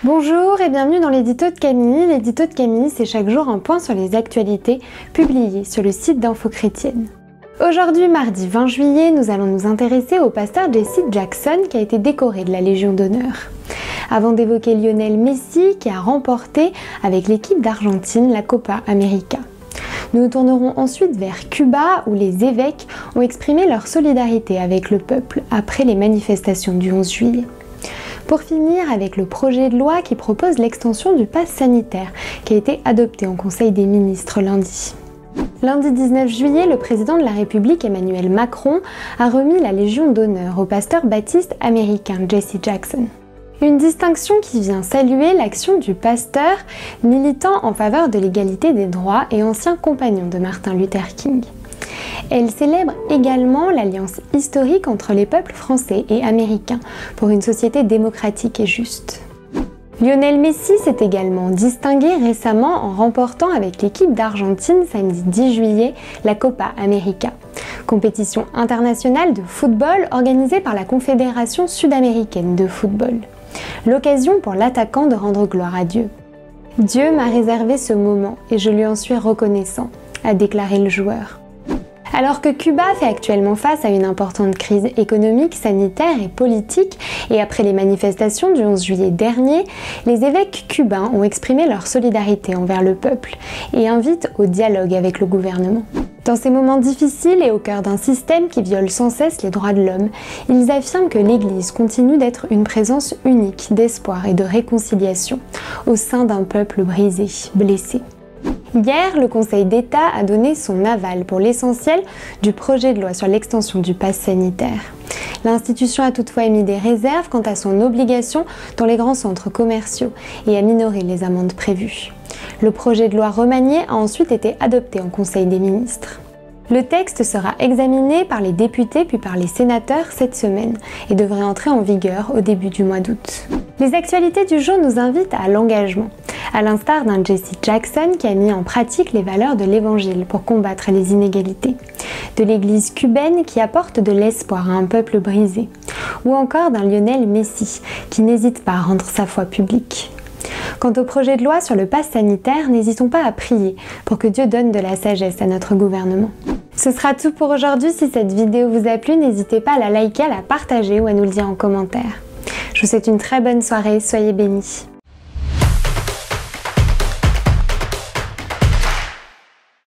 Bonjour et bienvenue dans l'édito de Camille. L'édito de Camille, c'est chaque jour un point sur les actualités publiées sur le site d'Info Chrétienne. Aujourd'hui, mardi 20 juillet, nous allons nous intéresser au pasteur Jesse Jackson qui a été décoré de la Légion d'honneur. Avant d'évoquer Lionel Messi qui a remporté avec l'équipe d'Argentine la Copa América. Nous nous tournerons ensuite vers Cuba où les évêques ont exprimé leur solidarité avec le peuple après les manifestations du 11 juillet. Pour finir avec le projet de loi qui propose l'extension du pass sanitaire qui a été adopté en Conseil des ministres lundi. Lundi 19 juillet, le président de la République Emmanuel Macron a remis la Légion d'honneur au pasteur baptiste américain Jesse Jackson. Une distinction qui vient saluer l'action du pasteur militant en faveur de l'égalité des droits et ancien compagnon de Martin Luther King. Elle célèbre également l'alliance historique entre les peuples français et américains pour une société démocratique et juste. Lionel Messi s'est également distingué récemment en remportant avec l'équipe d'Argentine samedi 10 juillet la Copa América, compétition internationale de football organisée par la Confédération sud-américaine de football. L'occasion pour l'attaquant de rendre gloire à Dieu. « Dieu m'a réservé ce moment et je lui en suis reconnaissant », a déclaré le joueur. Alors que Cuba fait actuellement face à une importante crise économique, sanitaire et politique, et après les manifestations du 11 juillet dernier, les évêques cubains ont exprimé leur solidarité envers le peuple et invitent au dialogue avec le gouvernement. Dans ces moments difficiles et au cœur d'un système qui viole sans cesse les droits de l'homme, ils affirment que l'Église continue d'être une présence unique d'espoir et de réconciliation au sein d'un peuple brisé, blessé. Hier, le Conseil d'État a donné son aval pour l'essentiel du projet de loi sur l'extension du pass sanitaire. L'institution a toutefois émis des réserves quant à son obligation dans les grands centres commerciaux et a minoré les amendes prévues. Le projet de loi remanié a ensuite été adopté en Conseil des ministres. Le texte sera examiné par les députés puis par les sénateurs cette semaine et devrait entrer en vigueur au début du mois d'août. Les actualités du jour nous invitent à l'engagement, à l'instar d'un Jesse Jackson qui a mis en pratique les valeurs de l'Évangile pour combattre les inégalités, de l'Église cubaine qui apporte de l'espoir à un peuple brisé, ou encore d'un Lionel Messi qui n'hésite pas à rendre sa foi publique. Quant au projet de loi sur le pass sanitaire, n'hésitons pas à prier pour que Dieu donne de la sagesse à notre gouvernement. Ce sera tout pour aujourd'hui. Si cette vidéo vous a plu, n'hésitez pas à la liker, à la partager ou à nous le dire en commentaire. Je vous souhaite une très bonne soirée, soyez bénis.